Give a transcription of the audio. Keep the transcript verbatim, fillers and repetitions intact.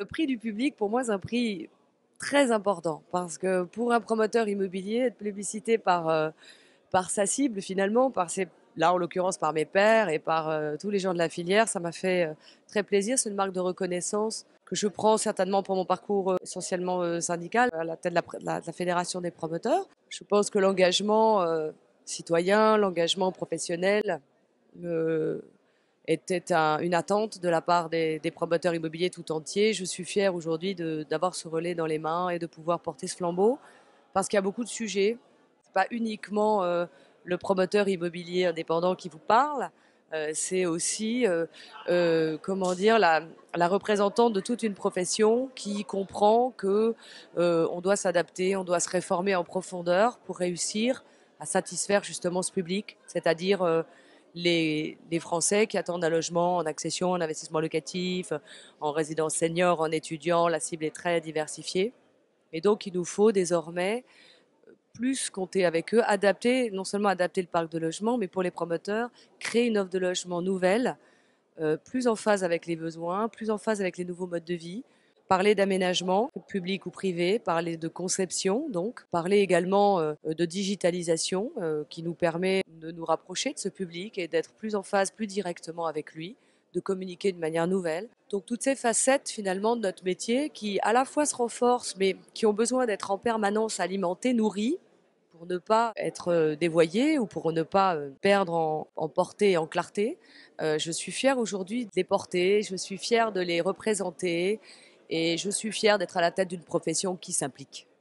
Le prix du public, pour moi, c'est un prix très important parce que pour un promoteur immobilier, être plébiscité par, euh, par sa cible, finalement, par ses, là en l'occurrence par mes pairs et par euh, tous les gens de la filière, ça m'a fait euh, très plaisir. C'est une marque de reconnaissance que je prends certainement pour mon parcours euh, essentiellement euh, syndical à la tête de la, pr- de la- de la Fédération des promoteurs. Je pense que l'engagement euh, citoyen, l'engagement professionnel, me, était un- une attente de la part des, des promoteurs immobiliers tout entiers. Je suis fière aujourd'hui de- d'avoir ce relais dans les mains et de pouvoir porter ce flambeau parce qu'il y a beaucoup de sujets. C'est pas uniquement euh, le promoteur immobilier indépendant qui vous parle, euh, c'est aussi, euh, euh, comment dire, la, la représentante de toute une profession qui comprend que euh, on doit s'adapter, on doit se réformer en profondeur pour réussir à satisfaire justement ce public, c'est-à-dire euh, les, les Français qui attendent un logement en accession, en investissement locatif, en résidence senior, en étudiant. La cible est très diversifiée. Et donc, il nous faut désormais plus compter avec eux, adapter, non seulement adapter le parc de logement, mais pour les promoteurs, créer une offre de logement nouvelle, euh, plus en phase avec les besoins, plus en phase avec les nouveaux modes de vie. Parler d'aménagement, public ou privé, parler de conception, donc parler également euh, de digitalisation euh, qui nous permet de nous rapprocher de ce public et d'être plus en phase, plus directement avec lui, de communiquer de manière nouvelle. Donc toutes ces facettes finalement de notre métier qui à la fois se renforcent mais qui ont besoin d'être en permanence alimentées, nourries pour ne pas être euh, dévoyé ou pour ne pas euh, perdre en, en portée et en clarté. Euh, je suis fière aujourd'hui de les porter, je suis fière de les représenter et je suis fière d'être à la tête d'une profession qui s'implique.